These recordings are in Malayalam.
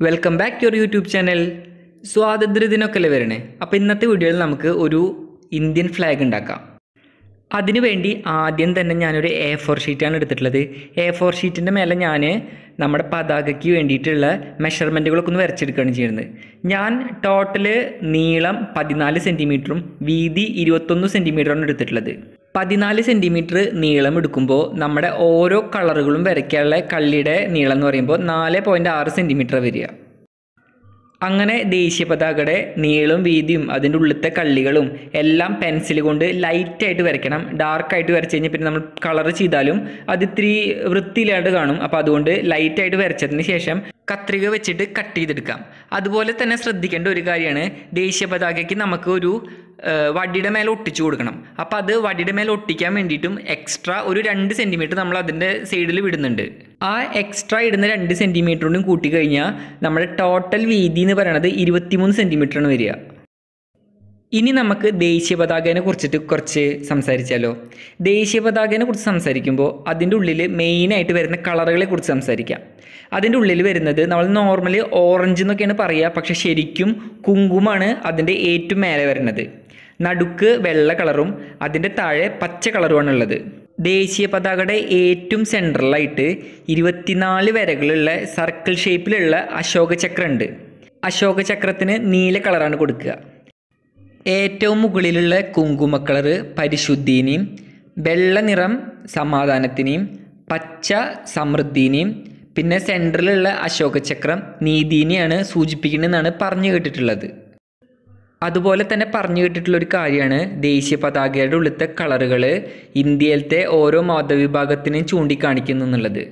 Welcome back to your YouTube channel. സ്വാതന്ത്ര്യദിനമൊക്കെ അല്ലേ വരണേ. അപ്പോൾ ഇന്നത്തെ വീഡിയോയിൽ നമുക്ക് ഒരു ഇന്ത്യൻ ഫ്ലാഗ് ഉണ്ടാക്കാം. അതിനുവേണ്ടി ആദ്യം തന്നെ ഞാനൊരു A4 ഷീറ്റാണ് എടുത്തിട്ടുള്ളത്. A4 ഷീറ്റിൻ്റെ മേലെ ഞാൻ നമ്മുടെ പതാകയ്ക്ക് വേണ്ടിയിട്ടുള്ള മെഷർമെൻറ്റുകളൊക്കെ ഒന്ന് വരച്ചെടുക്കുകയാണ് ചെയ്യുന്നത്. ഞാൻ ടോട്ടൽ നീളം 14 സെൻറ്റിമീറ്ററും വീതി 21 സെൻറ്റിമീറ്ററാണ് എടുത്തിട്ടുള്ളത്. 14 സെൻറ്റിമീറ്റർ നീളം എടുക്കുമ്പോൾ നമ്മുടെ ഓരോ കളറുകളും വരയ്ക്കാനുള്ള കള്ളിയുടെ നീളം എന്ന് പറയുമ്പോൾ 4.6 സെൻറ്റിമീറ്റർ വരിക. അങ്ങനെ ദേശീയ പതാകയുടെ നീളവും വീതിയും അതിൻ്റെ ഉള്ളിലത്തെ കള്ളികളും എല്ലാം പെൻസിൽ കൊണ്ട് ലൈറ്റായിട്ട് വരയ്ക്കണം. ഡാർക്കായിട്ട് വരച്ച് കഴിഞ്ഞാൽ പിന്നെ നമ്മൾ കളർ ചെയ്താലും അത് ഇത്തിരി വൃത്തിയില്ലാണ്ട് കാണും. അപ്പോൾ അതുകൊണ്ട് ലൈറ്റായിട്ട് വരച്ചതിന് ശേഷം കത്രിക വെച്ചിട്ട് കട്ട് ചെയ്തെടുക്കാം. അതുപോലെ തന്നെ ശ്രദ്ധിക്കേണ്ട ഒരു കാര്യമാണ്, ദേശീയ പതാകയ്ക്ക് നമുക്ക് ഒരു വടിയുടെ മേലെ ഒട്ടിച്ചു കൊടുക്കണം. അപ്പോൾ അത് വടിയുടെ മേലെ ഒട്ടിക്കാൻ വേണ്ടിയിട്ടും എക്സ്ട്രാ ഒരു 2 സെൻറ്റിമീറ്റർ നമ്മൾ അതിൻ്റെ സൈഡിൽ വിടുന്നുണ്ട്. ആ എക്സ്ട്രാ ഇടുന്ന 2 സെൻറ്റിമീറ്ററോടും കൂട്ടിക്കഴിഞ്ഞാൽ നമ്മുടെ ടോട്ടൽ വീതി എന്ന് പറയുന്നത് 23 സെൻറ്റിമീറ്ററാണ് വരിക. ഇനി നമുക്ക് ദേശീയ പതാകേനെ കുറിച്ചിട്ട് കുറച്ച് സംസാരിച്ചാലോ. ദേശീയ പതാകേനെ കുറിച്ച് സംസാരിക്കുമ്പോൾ അതിൻ്റെ ഉള്ളിൽ മെയിനായിട്ട് വരുന്ന കളറുകളെ കുറിച്ച് സംസാരിക്കാം. അതിൻ്റെ ഉള്ളിൽ വരുന്നത് നമ്മൾ നോർമലി ഓറഞ്ച് എന്നൊക്കെയാണ് പറയുക, പക്ഷെ ശരിക്കും കുങ്കുമമാണ് അതിൻ്റെ ഏറ്റവും മേലെ വരുന്നത്. നടുക്ക് വെള്ള കളറും അതിൻ്റെ താഴെ പച്ച കളറുമാണ് ഉള്ളത്. ദേശീയ പതാകയുടെ ഏറ്റവും സെൻട്രലായിട്ട് 24 വരകളുള്ള സർക്കിൾ ഷേപ്പിലുള്ള അശോക ചക്രം ഉണ്ട്. അശോക ചക്രത്തിന് നീല കളറാണ് കൊടുക്കുക. ഏറ്റവും മുകളിലുള്ള കുങ്കുമ കളറ് പരിശുദ്ധിനെയും, വെള്ള നിറം സമാധാനത്തിനെയും, പച്ച സമൃദ്ധിനെയും, പിന്നെ സെൻട്രലുള്ള അശോക ചക്രം നീതിനെയാണ് സൂചിപ്പിക്കുന്നതെന്നാണ് പറഞ്ഞു കേട്ടിട്ടുള്ളത്. അതുപോലെ തന്നെ പറഞ്ഞു കേട്ടിട്ടുള്ളൊരു കാര്യമാണ് ദേശീയ പതാകയുടെ ഉള്ളിലത്തെ കളറുകൾ ഇന്ത്യയിലത്തെ ഓരോ മതവിഭാഗത്തിനെയും ചൂണ്ടിക്കാണിക്കുന്നു എന്നുള്ളത്.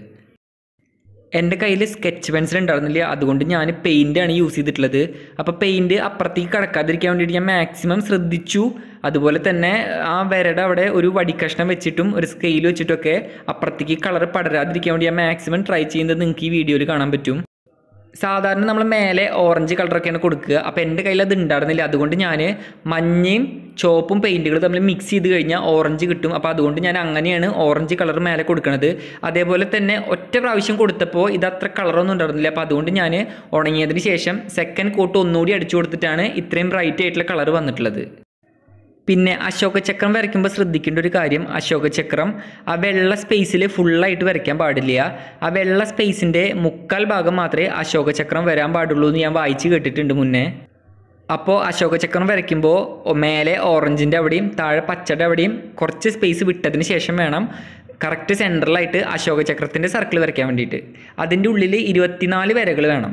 എൻ്റെ കയ്യിൽ സ്കെച്ച് പെൻസിൽ ഉണ്ടായിരുന്നില്ല, അതുകൊണ്ട് ഞാൻ പെയിൻ്റാണ് യൂസ് ചെയ്തിട്ടുള്ളത്. അപ്പോൾ പെയിൻറ്റ് അപ്പുറത്തേക്ക് കടക്കാതിരിക്കാൻ വേണ്ടിയിട്ട് ഞാൻ മാക്സിമം ശ്രദ്ധിച്ചു. അതുപോലെ തന്നെ ആ വരയുടെ അവിടെ ഒരു വടിക്കഷ്ണം വെച്ചിട്ടും ഒരു സ്കെയിൽ വെച്ചിട്ടൊക്കെ അപ്പുറത്തേക്ക് കളർ പടരാതിരിക്കാൻ വേണ്ടി ഞാൻ മാക്സിമം ട്രൈ ചെയ്യുന്നത് നിങ്ങൾക്ക് ഈ വീഡിയോയിൽ കാണാൻ പറ്റും. സാധാരണ നമ്മൾ മേലെ ഓറഞ്ച് കളറൊക്കെയാണ് കൊടുക്കുക. അപ്പോൾ എൻ്റെ കയ്യിൽ അത് ഉണ്ടായിരുന്നില്ല, അതുകൊണ്ട് ഞാൻ മഞ്ഞയും ചുവപ്പും പെയിൻറ്റുകൾ തമ്മിൽ മിക്സ് ചെയ്ത് കഴിഞ്ഞാൽ ഓറഞ്ച് കിട്ടും. അപ്പോൾ അതുകൊണ്ട് ഞാൻ അങ്ങനെയാണ് ഓറഞ്ച് കളർ മേലെ കൊടുക്കുന്നത്. അതേപോലെ തന്നെ ഒറ്റ പ്രാവശ്യം കൊടുത്തപ്പോൾ ഇത് അത്ര കളറൊന്നും ഉണ്ടായിരുന്നില്ല. അപ്പോൾ അതുകൊണ്ട് ഞാൻ ഉണങ്ങിയതിന് ശേഷം സെക്കൻഡ് കോട്ട് ഒന്നുകൂടി അടിച്ചു കൊടുത്തിട്ടാണ് ഇത്രയും ബ്രൈറ്റ് ആയിട്ടുള്ള കളർ വന്നിട്ടുള്ളത്. പിന്നെ അശോക ചക്രം വരയ്ക്കുമ്പോൾ ശ്രദ്ധിക്കേണ്ട ഒരു കാര്യം, അശോക ചക്രം ആ വെള്ള സ്പേസിൽ ഫുള്ളായിട്ട് വരയ്ക്കാൻ പാടില്ല. ആ വെള്ള സ്പേസിൻ്റെ 3/4 ഭാഗം മാത്രമേ അശോക ചക്രം വരാൻ പാടുള്ളൂ എന്ന് ഞാൻ വായിച്ച് കേട്ടിട്ടുണ്ട് മുന്നേ. അപ്പോൾ അശോക ചക്രം വരയ്ക്കുമ്പോൾ മേലെ ഓറഞ്ചിൻ്റെ അവിടെയും താഴെ പച്ചയുടെ അവിടെയും കുറച്ച് സ്പേസ് വിട്ടതിന് ശേഷം വേണം കറക്റ്റ് സെൻട്രലായിട്ട് അശോക ചക്രത്തിൻ്റെ സർക്കിൾ വരയ്ക്കാൻ വേണ്ടിയിട്ട്. അതിൻ്റെ ഉള്ളിൽ 24 വരകൾ വേണം.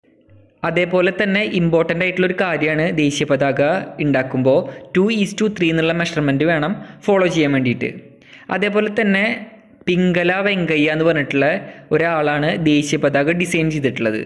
അതേപോലെ തന്നെ ഇമ്പോർട്ടൻ്റ് ആയിട്ടുള്ളൊരു കാര്യമാണ് ദേശീയ പതാക ഉണ്ടാക്കുമ്പോൾ 2:3 എന്നുള്ള മെഷർമെൻറ്റ് വേണം ഫോളോ ചെയ്യാൻ വേണ്ടിയിട്ട്. അതേപോലെ തന്നെ പിംഗല വെങ്കയ്യ എന്ന് പറഞ്ഞിട്ടുള്ള ഒരാളാണ് ദേശീയ പതാക ഡിസൈൻ ചെയ്തിട്ടുള്ളത്.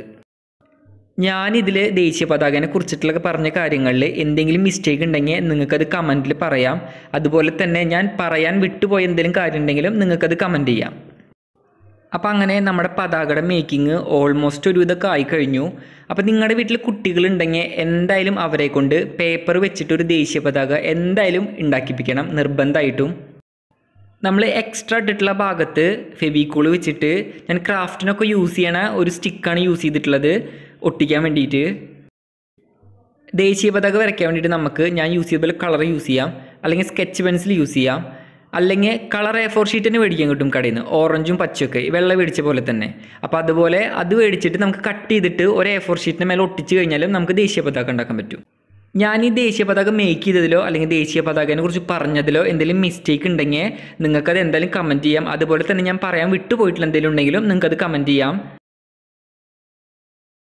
ഞാനിതിൽ ദേശീയ പതാകനെ കുറിച്ചിട്ടുള്ള പറഞ്ഞ കാര്യങ്ങളിൽ എന്തെങ്കിലും മിസ്റ്റേക്ക് ഉണ്ടെങ്കിൽ നിങ്ങൾക്കത് കമൻറ്റിൽ പറയാം. അതുപോലെ തന്നെ ഞാൻ പറയാൻ വിട്ടുപോയ എന്തെങ്കിലും കാര്യം ഉണ്ടെങ്കിലും നിങ്ങൾക്കത് കമൻറ്റ് ചെയ്യാം. അപ്പോൾ അങ്ങനെ നമ്മുടെ പതാകയുടെ മേക്കിംഗ് ഓൾമോസ്റ്റ് ഒരു ഇതൊക്കെ ആയിക്കഴിഞ്ഞു. അപ്പോൾ നിങ്ങളുടെ വീട്ടിൽ കുട്ടികളുണ്ടെങ്കിൽ എന്തായാലും അവരെ കൊണ്ട് പേപ്പർ വെച്ചിട്ടൊരു ദേശീയ പതാക എന്തായാലും ഉണ്ടാക്കിപ്പിക്കണം നിർബന്ധമായിട്ടും. നമ്മൾ എക്സ്ട്രാ ഇട്ടിട്ടുള്ള ഭാഗത്ത് ഫെവിക്കോൾ വെച്ചിട്ട് ഞാൻ ക്രാഫ്റ്റിനൊക്കെ യൂസ് ചെയ്യണ ഒരു സ്റ്റിക്കാണ് യൂസ് ചെയ്തിട്ടുള്ളത് ഒട്ടിക്കാൻ വേണ്ടിയിട്ട്. ദേശീയ പതാക വരയ്ക്കാൻ വേണ്ടിയിട്ട് ഞാൻ യൂസ് ചെയ്തപോലെ കളർ യൂസ് ചെയ്യാം, അല്ലെങ്കിൽ സ്കെച്ച് പെൻസിൽ യൂസ് ചെയ്യാം, അല്ലെങ്കിൽ കളർ A4 ഷീറ്റ് തന്നെ മേടിക്കാൻ കിട്ടും കടയിൽ നിന്ന്, ഓറഞ്ചും പച്ചയൊക്കെ വെള്ള മേടിച്ച പോലെ തന്നെ. അപ്പോൾ അതുപോലെ അത് മേടിച്ചിട്ട് നമുക്ക് കട്ട് ചെയ്തിട്ട് ഒരു A4 ഷീറ്റിന് മേലെ ഒട്ടിച്ച് കഴിഞ്ഞാലും നമുക്ക് ദേശീയ പതാക ഉണ്ടാക്കാൻ പറ്റും. ഞാൻ ഈ ദേശീയ പതാക മേക്ക് ചെയ്തതിലോ അല്ലെങ്കിൽ ദേശീയ പതാകനെ കുറിച്ച് പറഞ്ഞതിലോ എന്തെങ്കിലും മിസ്റ്റേക്ക് ഉണ്ടെങ്കിൽ നിങ്ങൾക്കത് എന്തായാലും കമൻറ്റ് ചെയ്യാം. അതുപോലെ തന്നെ ഞാൻ പറയാൻ വിട്ടുപോയിട്ടുള്ള എന്തെങ്കിലും ഉണ്ടെങ്കിലും നിങ്ങൾക്കത് കമൻറ്റ് ചെയ്യാം.